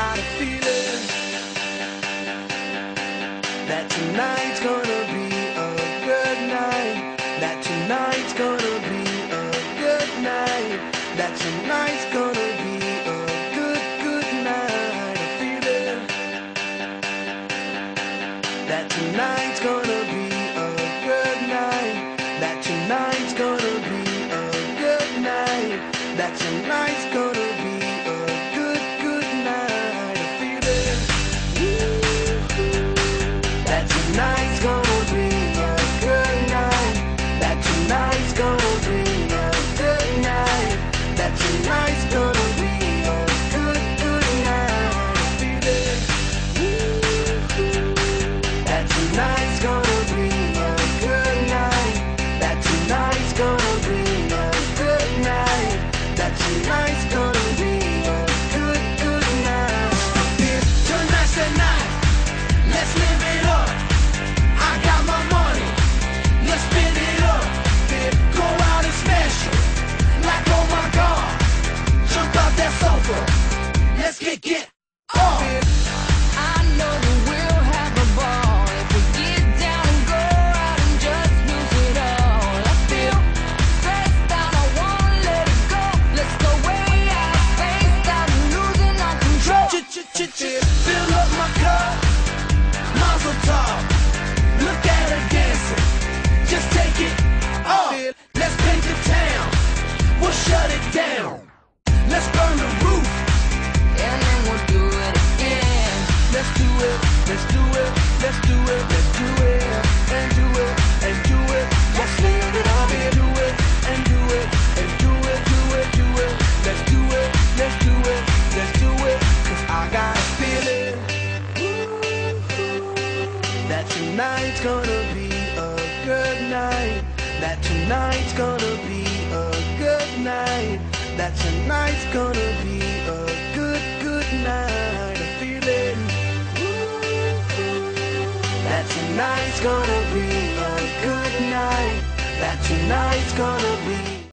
got a feeling that tonight's gonna be a good night. That tonight's gonna be a good night. That tonight's gonna be a good, good night. A feeling that tonight's gonna be a good night. That tonight's gonna be a good night. That tonight's gonna be a good, good night. A feeling that tonight's gonna be a good night. That tonight's gonna be a good night. That tonight's gonna be a good, good night. A feeling that tonight's gonna be a good night. That tonight's gonna be a good night. That tonight's gonna be a good, good night. Tonight's the night. Let's live it up. I got my money. Let's spend it up. Go out and smash it. Like, oh my God. Jump out that sofa. Let's get up. I know that we'll have a ball if we get down and go out and just lose it all. I feel stressed out, I wanna let it go. Let's go way out, spaced out and losing our control. Fill up my cup. Mazel tov. Look at her dancing. Just take it off. Let's paint the town. We'll shut it down. Let's burn the roof. And then we'll do it again. Let's do it. Let's do it. Let's do it. Let's do it. And do it. And do it. Let's live it up. Do it. And do it. And do it. Do it. Do it. Let's do it. Let's do it. Let's do it. 'Cause I got a feeling that tonight's gonna be a good night. That tonight's gonna be a good night. That tonight's gonna be a good, good night. A feeling that tonight's gonna be a good night. That tonight's gonna be